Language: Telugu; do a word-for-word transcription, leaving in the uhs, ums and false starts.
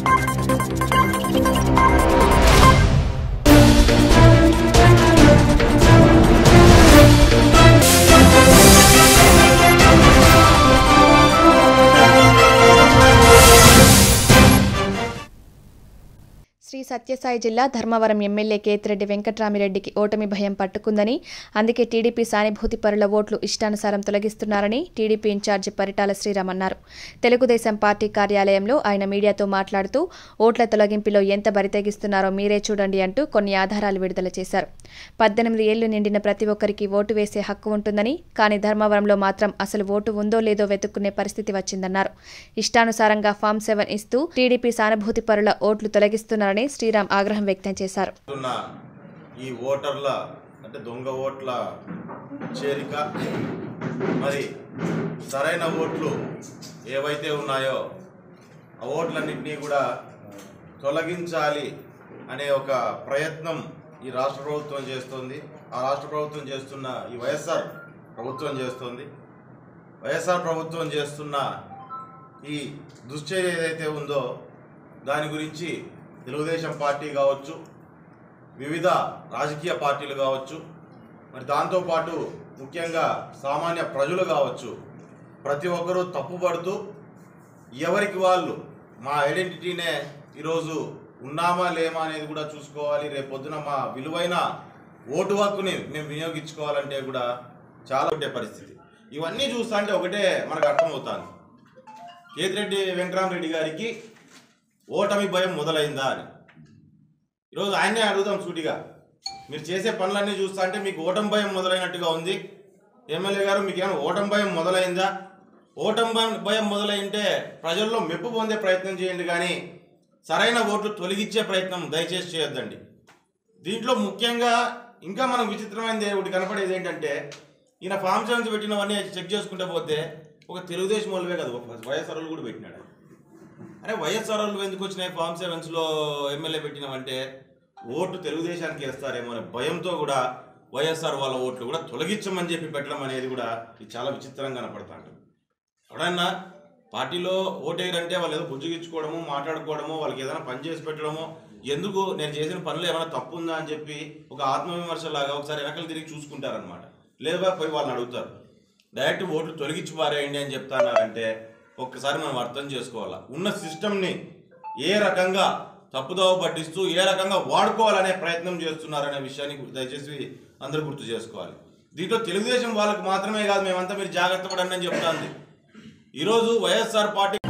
శ్రీ సత్యసాయి జిల్లా ధర్మవరం ఎమ్మెల్యే కేతిరెడ్డి వెంకట్రామిరెడ్డికి ఓటమి భయం పట్టుకుందని, అందుకే టీడీపీ సానుభూతి పరుల ఓట్లు ఇష్టానుసారం తొలగిస్తున్నారని టీడీపీ ఇన్ఛార్జి పరిటాల శ్రీరామ్ అన్నారు. తెలుగుదేశం పార్టీ కార్యాలయంలో ఆయన మీడియాతో మాట్లాడుతూ ఓట్ల తొలగింపులో ఎంత బరితెగిస్తున్నారో మీరే చూడండి అంటూ కొన్ని ఆధారాలు విడుదల చేశారు. పద్దెనిమిది ఏళ్లు నిండిన ప్రతి ఒక్కరికి ఓటు వేసే హక్కు ఉంటుందని, కానీ ధర్మవరంలో మాత్రం అసలు ఓటు ఉందో లేదో వెతుక్కునే పరిస్థితి వచ్చిందన్నారు. ఇష్టానుసారంగా ఫామ్ సెవెన్ ఇస్తూ టీడీపీ సానుభూతి పరుల ఓట్లు తొలగిస్తున్నారని శ్రీరామ్ ఆగ్రహం వ్యక్తం చేశారు. ఈ ఓటర్ల అంటే దొంగ ఓట్ల చేరిక మరి సరైన ఓట్లు ఏవైతే ఉన్నాయో ఆ ఓట్లన్నింటినీ కూడా తొలగించాలి అనే ఒక ప్రయత్నం ఈ రాష్ట్ర ప్రభుత్వం చేస్తుంది. ఆ రాష్ట్ర ప్రభుత్వం చేస్తున్న ఈ వైఎస్ఆర్ ప్రభుత్వం చేస్తుంది. వైఎస్ఆర్ ప్రభుత్వం చేస్తున్న ఈ దుశ్చర్య ఏదైతే ఉందో దాని గురించి తెలుగుదేశం పార్టీ కావచ్చు, వివిధ రాజకీయ పార్టీలు కావచ్చు, మరి దాంతోపాటు ముఖ్యంగా సామాన్య ప్రజలు కావచ్చు, ప్రతి ఒక్కరూ తప్పుపడుతూ ఎవరికి వాళ్ళు మా ఐడెంటిటీనే ఈరోజు ఉన్నామా లేమా అనేది కూడా చూసుకోవాలి, రేపొద్దున మా విలువైన ఓటు హక్కుని మేము వినియోగించుకోవాలంటే కూడా చాలా ఉండే పరిస్థితి. ఇవన్నీ చూస్తా అంటే ఒకటే మనకు అర్థమవుతుంది, కేతిరెడ్డి వెంకట్రామిరెడ్డి గారికి ఓటమి భయం మొదలైందా అని. ఈరోజు ఆయనే అడుగుదాం సూటిగా, మీరు చేసే పనులన్నీ చూస్తా అంటే మీకు ఓటమి భయం మొదలైనట్టుగా ఉంది. ఎమ్మెల్యే గారు మీకు ఏమైనా ఓటమి భయం మొదలైందా? ఓటమి భయం మొదలైంటే ప్రజల్లో మెప్పు పొందే ప్రయత్నం చేయండి, కానీ సరైన ఓట్లు తొలగించే ప్రయత్నం దయచేసి చేయొద్దండి. దీంట్లో ముఖ్యంగా ఇంకా మనం విచిత్రమైనది ఒకటి కనపడేది ఏంటంటే, ఈయన ఫామ్ సెవెన్స్ పెట్టినవన్నీ చెక్ చేసుకుంటే పోతే ఒక తెలుగుదేశం వాళ్ళవే కదా, ఒక వైఎస్ఆర్ వాళ్ళు కూడా పెట్టినాడు. అరే వైఎస్ఆర్ వాళ్ళు ఎందుకు వచ్చినాయి ఫామ్ సెవెన్స్లో ఎమ్మెల్యే పెట్టినామంటే ఓటు తెలుగుదేశానికి వేస్తారేమో అనే భయంతో కూడా వైఎస్ఆర్ వాళ్ళ ఓట్లు కూడా తొలగించమని చెప్పి పెట్టడం అనేది కూడా ఇది చాలా విచిత్రంగా కనపడుతుంది. ఎవడన్నా పార్టీలో ఓటేయరంటే వాళ్ళు ఏదో బుజ్జుగించుకోవడము, మాట్లాడుకోవడము, వాళ్ళకి ఏదైనా పని చేసి పెట్టడము, ఎందుకు నేను చేసిన పనులు ఏమైనా తప్పు ఉందా అని చెప్పి ఒక ఆత్మవిమర్శలాగా ఒకసారి వెనకలు తిరిగి చూసుకుంటారనమాట. లేదా పోయి వాళ్ళని అడుగుతారు, డైరెక్ట్ ఓట్లు తొలగించి పారేయండి అని చెప్తున్నారంటే ఒక్కసారి మనం అర్థం చేసుకోవాలా, ఉన్న సిస్టమ్ని ఏ రకంగా తప్పుదోవ పట్టిస్తూ ఏ రకంగా వాడుకోవాలనే ప్రయత్నం చేస్తున్నారనే విషయాన్ని దయచేసి అందరూ గుర్తు చేసుకోవాలి. దీంట్లో తెలుగుదేశం వాళ్ళకి మాత్రమే కాదు, మేమంతా మీరు జాగ్రత్త పడండి అని చెప్తాంది. ఈరోజు వైఎస్ఆర్ పార్టీ